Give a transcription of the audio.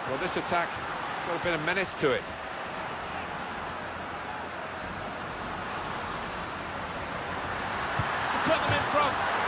Well, this attack got a bit of menace to it. To put them in front.